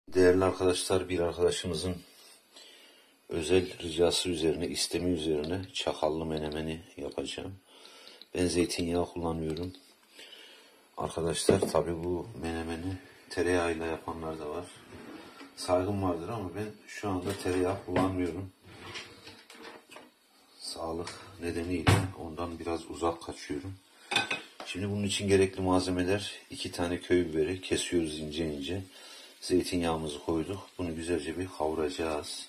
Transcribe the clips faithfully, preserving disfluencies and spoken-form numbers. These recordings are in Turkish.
Değerli arkadaşlar, bir arkadaşımızın özel ricası üzerine, istemi üzerine çakallı menemeni yapacağım. Ben zeytinyağı kullanıyorum. Arkadaşlar tabi bu menemeni tereyağıyla yapanlar da var. Saygım vardır ama ben şu anda tereyağı kullanmıyorum. Sağlık nedeniyle ondan biraz uzak kaçıyorum. Şimdi bunun için gerekli malzemeler: iki tane köy biberi kesiyoruz ince ince. Zeytinyağımızı koyduk. Bunu güzelce bir kavuracağız.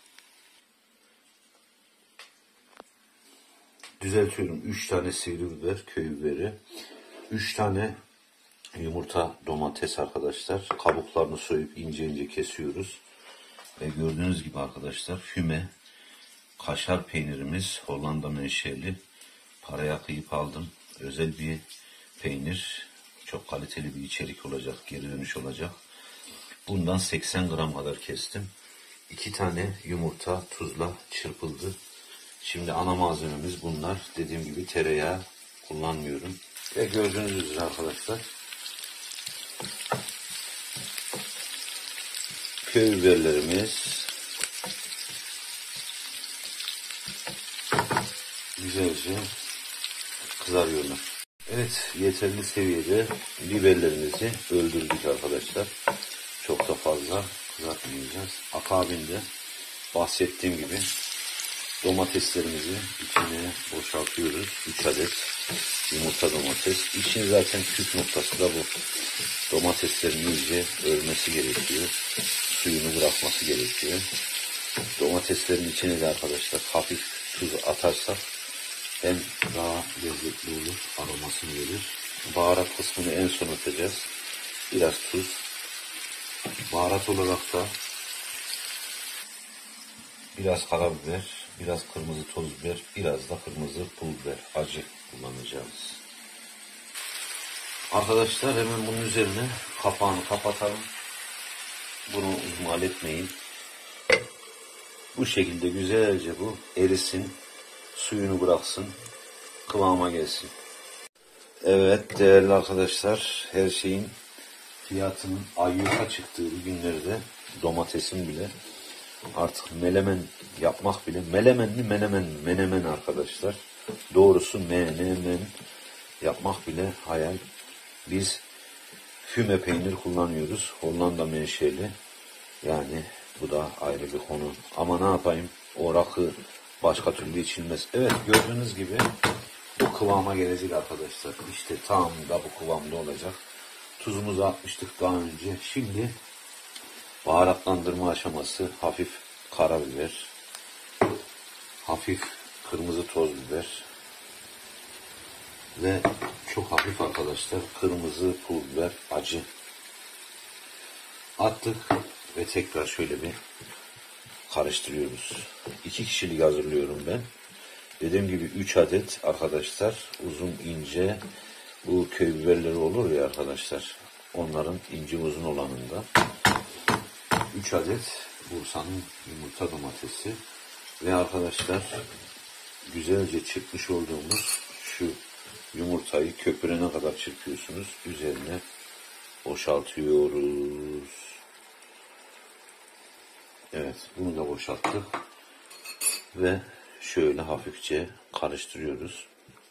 Düzeltiyorum. üç tane sivri biber, köy biberi. üç tane yumurta, domates arkadaşlar. Kabuklarını soyup ince ince kesiyoruz. Ve gördüğünüz gibi arkadaşlar füme kaşar peynirimiz, Hollanda menşeli. Paraya kıyıp aldım. Özel bir peynir. Çok kaliteli bir içerik olacak, geri dönüş olacak. Bundan seksen gram kadar kestim. iki tane yumurta tuzla çırpıldı. Şimdi ana malzememiz bunlar. Dediğim gibi tereyağı kullanmıyorum. Ve gördüğünüz üzere arkadaşlar, köy biberlerimiz güzelce kızarıyorlar. Evet, yeterli seviyede biberlerimizi öldürdük arkadaşlar. Çok da fazla kızartmayacağız. Akabinde bahsettiğim gibi domateslerimizi içine boşaltıyoruz. üç adet yumurta domates. İçin zaten püf noktası da bu. Domateslerin iyice ölmesi gerekiyor. Suyunu bırakması gerekiyor. Domateslerin içine de arkadaşlar hafif tuz atarsak hem daha lezzetli olur, aromasını verir. Baharat kısmını en son atacağız. Biraz tuz. Baharat olarak da biraz karabiber, biraz kırmızı toz biber, biraz da kırmızı pul biber, acı kullanacağız. Arkadaşlar hemen bunun üzerine kapağını kapatalım. Bunu ihmal etmeyin. Bu şekilde güzelce bu erisin, suyunu bıraksın, kıvama gelsin. Evet değerli arkadaşlar, her şeyin fiyatının ayyuka çıktığı bu günlerde domatesin bile artık melemen yapmak bile, melemenli menemen, menemen arkadaşlar. Doğrusu menemen yapmak bile hayal. Biz füme peynir kullanıyoruz. Hollanda menşeli. Yani bu da ayrı bir konu. Ama ne yapayım? O rakı başka türlü içilmez. Evet, gördüğünüz gibi bu kıvama gelecek arkadaşlar. İşte tam da bu kıvamda olacak. Tuzumuzu atmıştık daha önce. Şimdi baharatlandırma aşaması: hafif karabiber, hafif kırmızı toz biber ve çok hafif arkadaşlar kırmızı pul biber, acı attık ve tekrar şöyle bir karıştırıyoruz. iki kişilik hazırlıyorum ben. Dediğim gibi üç adet arkadaşlar, uzun ince bu köy biberleri olur ya arkadaşlar, onların ince uzun olanında üç adet Bursa'nın yumurta domatesi ve arkadaşlar güzelce çırpmış olduğumuz şu yumurtayı köpürene kadar çırpıyorsunuz. Üzerine boşaltıyoruz. Evet, bunu da boşalttık ve şöyle hafifçe karıştırıyoruz.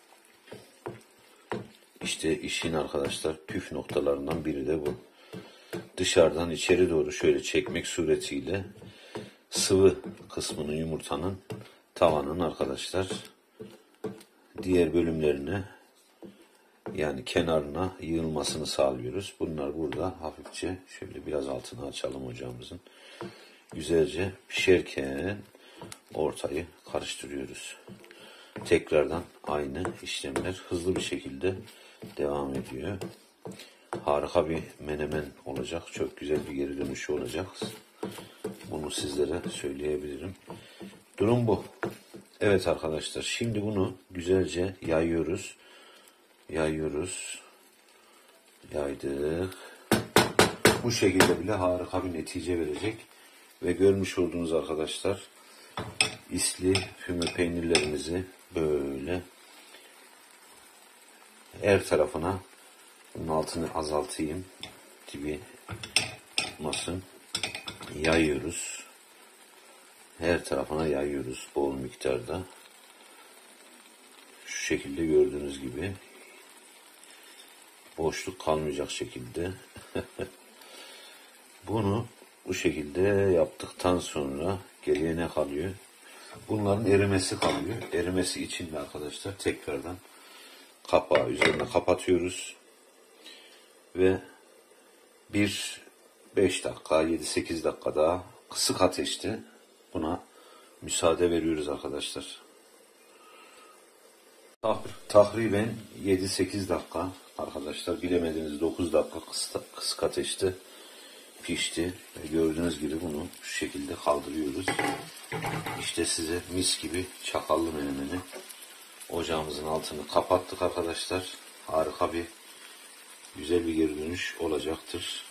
İşte işin arkadaşlar püf noktalarından biri de bu. Dışarıdan içeri doğru şöyle çekmek suretiyle sıvı kısmının, yumurtanın tavanın arkadaşlar diğer bölümlerine, yani kenarına yığılmasını sağlıyoruz. Bunlar burada hafifçe şöyle biraz altını açalım ocağımızın. Güzelce pişerken ortayı karıştırıyoruz. Tekrardan aynı işlemler hızlı bir şekilde devam ediyor. Harika bir menemen olacak. Çok güzel bir geri dönüşü olacak. Bunu sizlere söyleyebilirim. Durum bu. Evet arkadaşlar, şimdi bunu güzelce yayıyoruz. Yayıyoruz. Yaydık. Bu şekilde bile harika bir netice verecek. Ve görmüş olduğunuz arkadaşlar isli füme peynirlerimizi böyle her tarafına, bunun altını azaltayım dibi tutmasın. yayıyoruz. Her tarafına yayıyoruz bol miktarda. Şu şekilde gördüğünüz gibi. Boşluk kalmayacak şekilde. Bunu bu şekilde yaptıktan sonra geriye ne kalıyor? Bunların erimesi kalıyor. Erimesi için de arkadaşlar tekrardan kapağı üzerine kapatıyoruz. Ve bir beş dakika, yedi sekiz dakika daha kısık ateşte buna müsaade veriyoruz arkadaşlar. Takriben yedi sekiz dakika arkadaşlar, bilemediniz dokuz dakika kısık, kısık ateşte pişti. Ve gördüğünüz gibi bunu şu şekilde kaldırıyoruz. İşte size mis gibi çakallı menemeni ocağımızın altını kapattık arkadaşlar. Harika bir, güzel bir geri dönüş olacaktır.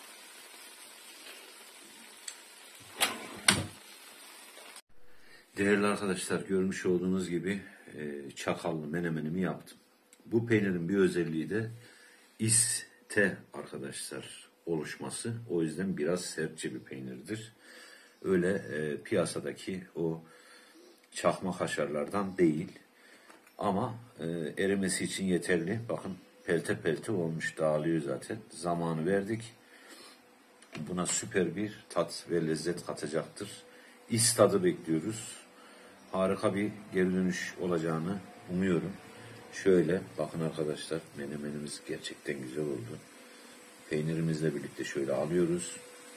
Değerli arkadaşlar, görmüş olduğunuz gibi e, çakallı menemenimi yaptım. Bu peynirin bir özelliği de iste arkadaşlar oluşması. O yüzden biraz sertçe bir peynirdir. Öyle e, piyasadaki o çakma kaşarlardan değil. Ama e, erimesi için yeterli. Bakın pelte pelte olmuş, dağılıyor zaten. Zamanı verdik. Buna süper bir tat ve lezzet katacaktır. İst tadı bekliyoruz. Harika bir geri dönüş olacağını umuyorum. Şöyle bakın arkadaşlar, menemenimiz gerçekten güzel oldu. Peynirimizle birlikte şöyle alıyoruz.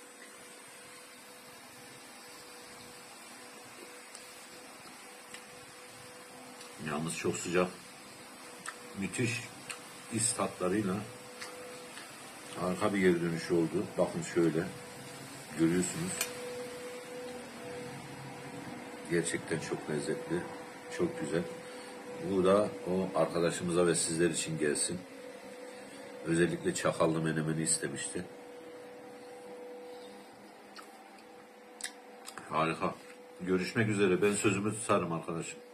Yalnız çok sıcak. Müthiş is tatlarıyla harika bir geri dönüş oldu. Bakın şöyle görüyorsunuz. Gerçekten çok lezzetli, çok güzel. Bu da o arkadaşımıza ve sizler için gelsin. Özellikle çakallı menemeni istemişti. Harika. Görüşmek üzere. Ben sözümü tutarım arkadaşım.